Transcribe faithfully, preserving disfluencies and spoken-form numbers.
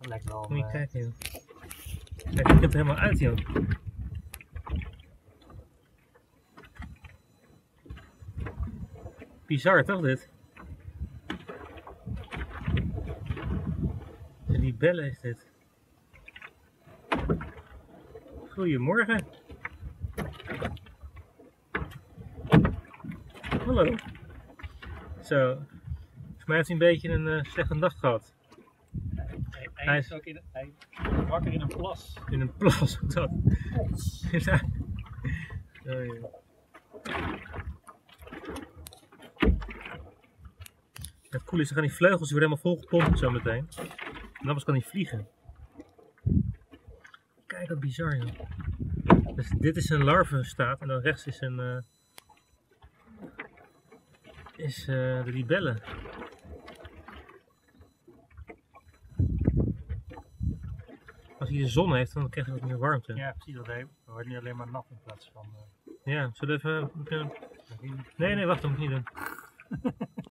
Lekker wel. Moet je Uh... kijken, joh. Kijk, ik heb het helemaal uit, joh. Bizar, toch, dit? Die bellen is dit. Goedemorgen. Hallo. Zo. Volgens mij heeft hij een beetje een uh, slechte dag gehad. Hij, hij, hij is ook in, hij is wakker in een plas. In een plas, wat dat? Ja. Oh, ja. Het cool is, dan gaan die vleugels die worden helemaal volgepompt zo meteen. En anders kan hij vliegen. Kijk wat bizar, joh. Dus dit is een larvenstaat en dan rechts is een uh, is uh, de libelle. Als hij de zon heeft, dan krijg je wat meer warmte. Ja, precies. Dat we worden nu alleen maar nat in plaats van. Uh... Ja, zullen we even. Uh... Nee, nee, wacht, dat moet ik niet doen.